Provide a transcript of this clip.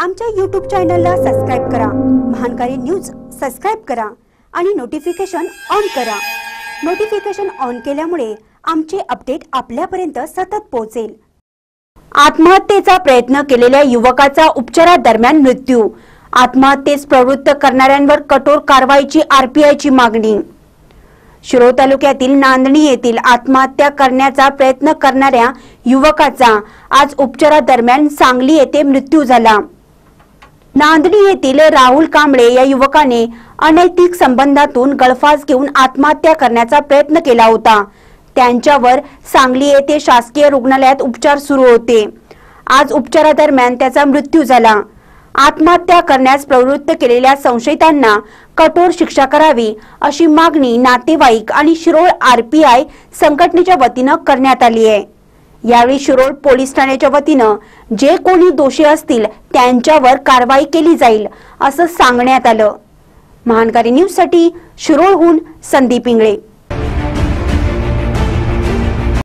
आमच्या YouTube चॅनलला subscribe करा, महानकारी न्यूज सबस्क्राइब करा आणि नोटिफिकेशन ऑन करा। नोटिफिकेशन ऑन केल्यामुळे आमचे अपडेट आपल्यापर्यंत सतत पोहोचेल। आत्महत्येचा प्रयत्न केलेल्या युवकाचा उपचारादरम्यान मृत्यू। आत्महत्येस प्रवृत्त करणाऱ्यांवर कठोर कारवाईची आरपीआयची मागणी। शिरोळ तालुक्यातील नांदणी येथील आत्महत्या करण्याचा प्रयत्न करणाऱ्या युवकाचा आज उपचारादरम्यान सांगली येथे मृत्यू झाला। नांदणी येथील राहुल कांबळे या युवकाने अनैतिक संबंधातून गळफास घेऊन आत्महत्या करण्याचा प्रयत्न केला होता। त्यांच्यावर सांगली येथे शासकीय रुग्णालयात उपचार सुरू होते। आज उपचारादरम्यान त्याचा मृत्यू झाला। आत्महत्या करण्यास प्रवृत्त केलेल्या संशयितांना कठोर शिक्षा करावी अशी मागणी नातेवाईक आणि शिरोळ आरपीआय संघटनेच्या वतीने करण्यात आली आहे। यावेळी शिरोळ पोलीस ठाण्याच्या वतीने जे कोणी दोषी असतील त्यांच्यावर कारवाई केली जाईल असं सांगण्यात आलं। महानकारी न्यूज साठी शिरोळहून संदीप इंगळे।